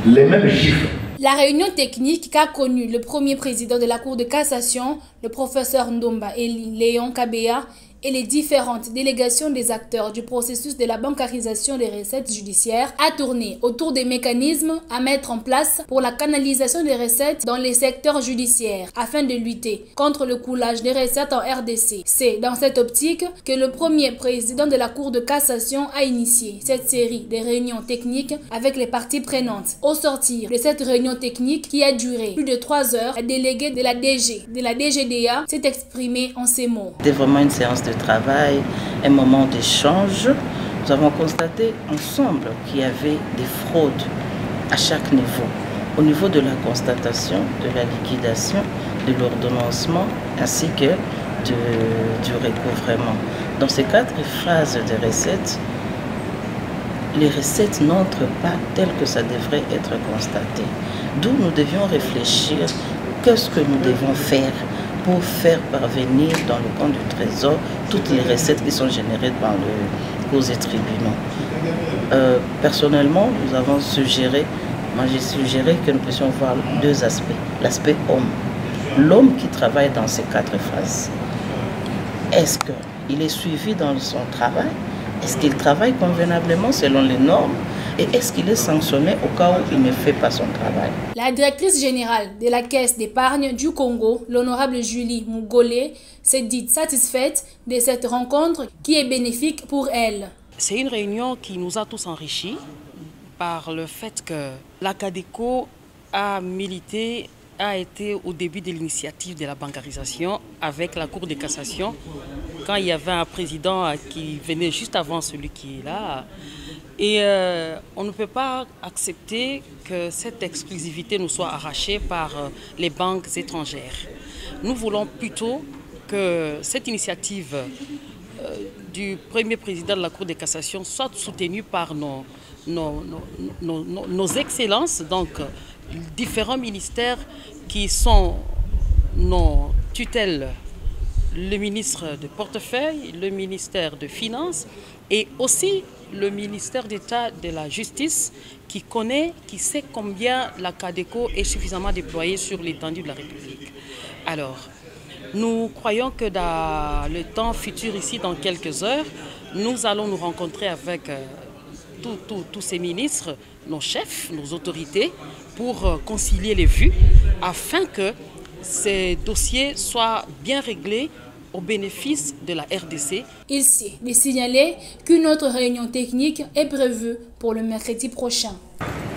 les mêmes chiffres. La réunion technique qu'a connue le premier président de la Cour de cassation, le professeur Ndomba Eli Léon Kabea, et les différentes délégations des acteurs du processus de la bancarisation des recettes judiciaires a tourné autour des mécanismes à mettre en place pour la canalisation des recettes dans les secteurs judiciaires afin de lutter contre le coulage des recettes en RDC. C'est dans cette optique que le premier président de la Cour de cassation a initié cette série de réunions techniques avec les parties prenantes. Au sortir de cette réunion technique qui a duré plus de 3 heures, la déléguée de la DGDA s'est exprimée en ces mots. C'était vraiment une séance de travail, un moment d'échange. Nous avons constaté ensemble qu'il y avait des fraudes à chaque niveau. Au niveau de la constatation, de la liquidation, de l'ordonnancement ainsi que du recouvrement. Dans ces 4 phases de recettes, les recettes n'entrent pas telles que ça devrait être constaté. D'où nous devions réfléchir qu'est-ce que nous devons faire pour faire parvenir dans le compte du Trésor toutes les recettes qui sont générées par le cause et tribunaux. Personnellement, nous avons suggéré, moi j'ai suggéré que nous puissions voir 2 aspects. L'aspect homme. L'homme qui travaille dans ces 4 phases. Est-ce qu'il est suivi dans son travail? Est-ce qu'il travaille convenablement selon les normes? Et est-ce qu'il est sanctionné au cas où il ne fait pas son travail? La directrice générale de la Caisse d'épargne du Congo, l'honorable Julie Mougolé, s'est dite satisfaite de cette rencontre qui est bénéfique pour elle. C'est une réunion qui nous a tous enrichis par le fait que la CADECO a milité, a été au début de l'initiative de la bancarisation avec la Cour de cassation, quand il y avait un président qui venait juste avant celui qui est là. Et on ne peut pas accepter que cette exclusivité nous soit arrachée par les banques étrangères. Nous voulons plutôt que cette initiative du premier président de la Cour de cassation soit soutenue par nos excellences, donc différents ministères qui sont nos tutelles, le ministre de portefeuille, le ministère de Finances et aussi le ministère d'État de la Justice qui connaît, qui sait combien la CADECO est suffisamment déployée sur l'étendue de la République. Alors, nous croyons que dans le temps futur, ici, dans quelques heures, nous allons nous rencontrer avec tous ces ministres, nos chefs, nos autorités, pour concilier les vues, afin que ces dossiers soient bien réglés au bénéfice de la RDC. Il s'est signaler qu'une autre réunion technique est prévue pour le mercredi prochain.